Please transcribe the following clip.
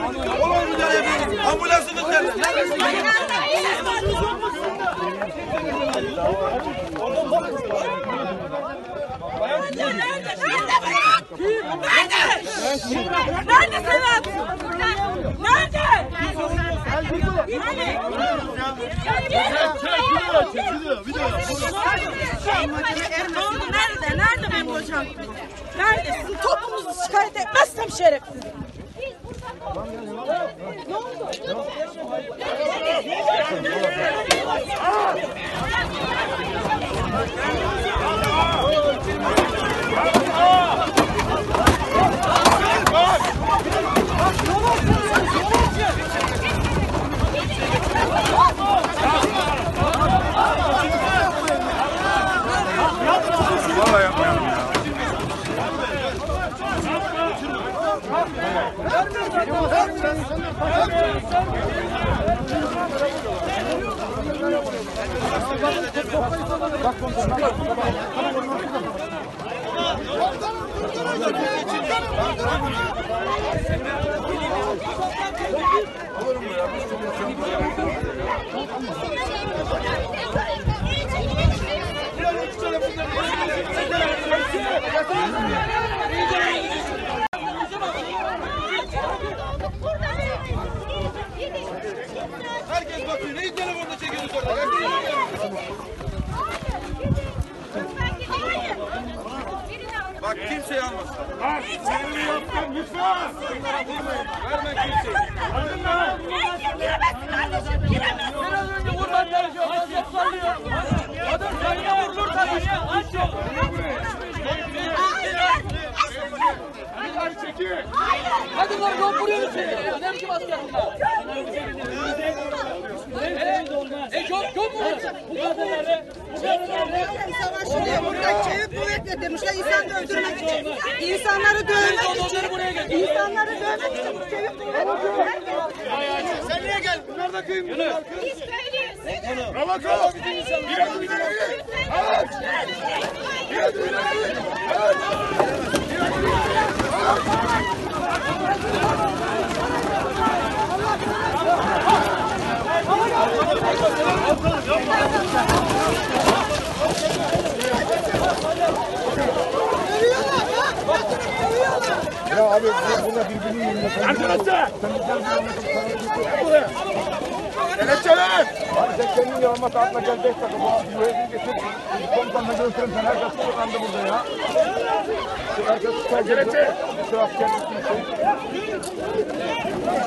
Olay müdahale yapıyoruz. Ambulansınız nerede? Nerede Sedat? Nerede? Nerede benim hocam? Nerede? Sizin topumuzu şikayet etmezsem şerefsiz. Ne oldu? Vallahi yapmayalım ya. Olur mu ya? Herkes bakıyor. Neyi telefonda çekiyorsunuz orada? Bak kimseyi almasın. Bak seni yaptım lütfen. Verme kimseyi. Giremezsin kardeşim, giremezsin. Biraz önce vurman gerekiyor. Vaziyet sallıyor. Adam sayıya vurulur tabii. Aç yok. Hadi çekil. Hadi lan yok vuruyoruz seni. Ne biçim asker bunlar? Çok mu vuracak? Bu kadarları. Savaşılıyor. Burada çevik kuvvet getirmişler. İnsan öldürmek için. İnsanları dövmek için. İnsanları dövmek için bu çevik kuvvet. Sen niye geldin? Bunlar da kıyım. Biz köylüyüz. Ramazan. Bir adım ileri. Aç. Bir adım ileri. Aç. Ya abi burada birbirinin yanında. Arkadaşlar. Buraya. Kelepçeler. Abi sen kendin yanıma tatma gel 5 dakika. Bu üyeyi getir. Komutanla götürün sen herkes tutuklandı burada ya. Herkes tutuklandı. Kelepçe. Şu asker gitsin.